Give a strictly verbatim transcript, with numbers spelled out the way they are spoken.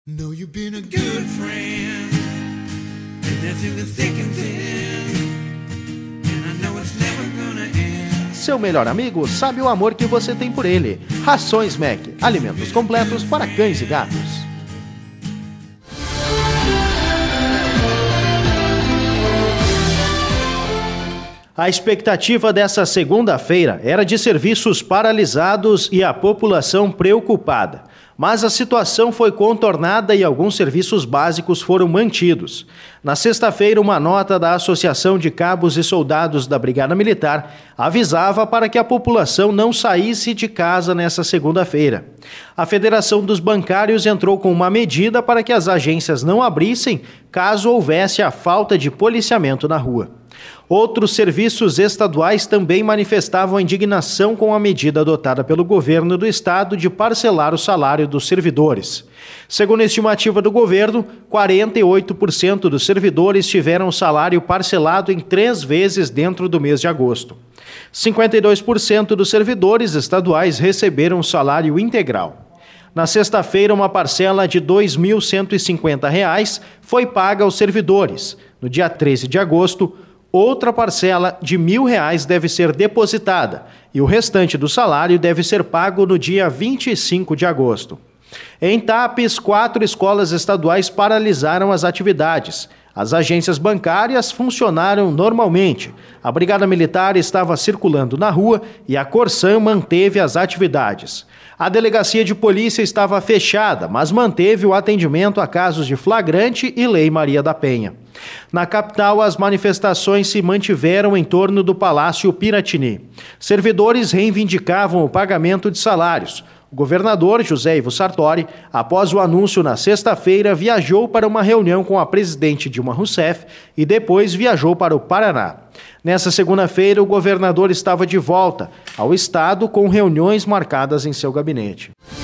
Know you've been a good friend, and that's in the thick and thin, and I know it's never gonna end. Seu melhor amigo sabe o amor que você tem por ele. Rações Mac, alimentos completos para cães e gatos. A expectativa dessa segunda-feira era de serviços paralisados e a população preocupada. Mas a situação foi contornada e alguns serviços básicos foram mantidos. Na sexta-feira, uma nota da Associação de Cabos e Soldados da Brigada Militar avisava para que a população não saísse de casa nessa segunda-feira. A Federação dos Bancários entrou com uma medida para que as agências não abrissem caso houvesse a falta de policiamento na rua. Outros serviços estaduais também manifestavam indignação com a medida adotada pelo governo do estado de parcelar o salário dos servidores. Segundo a estimativa do governo, quarenta e oito por cento dos servidores tiveram o salário parcelado em três vezes dentro do mês de agosto. cinquenta e dois por cento dos servidores estaduais receberam o salário integral. Na sexta-feira, uma parcela de dois mil cento e cinquenta reais foi paga aos servidores. No dia treze de agosto, outra parcela de mil reais deve ser depositada e o restante do salário deve ser pago no dia vinte e cinco de agosto. Em Tapes, quatro escolas estaduais paralisaram as atividades. As agências bancárias funcionaram normalmente. A Brigada Militar estava circulando na rua e a Corsan manteve as atividades. A delegacia de polícia estava fechada, mas manteve o atendimento a casos de flagrante e Lei Maria da Penha. Na capital, as manifestações se mantiveram em torno do Palácio Piratini. Servidores reivindicavam o pagamento de salários. O governador José Ivo Sartori, após o anúncio na sexta-feira, viajou para uma reunião com a presidente Dilma Rousseff e depois viajou para o Paraná. Nessa segunda-feira, o governador estava de volta ao estado com reuniões marcadas em seu gabinete.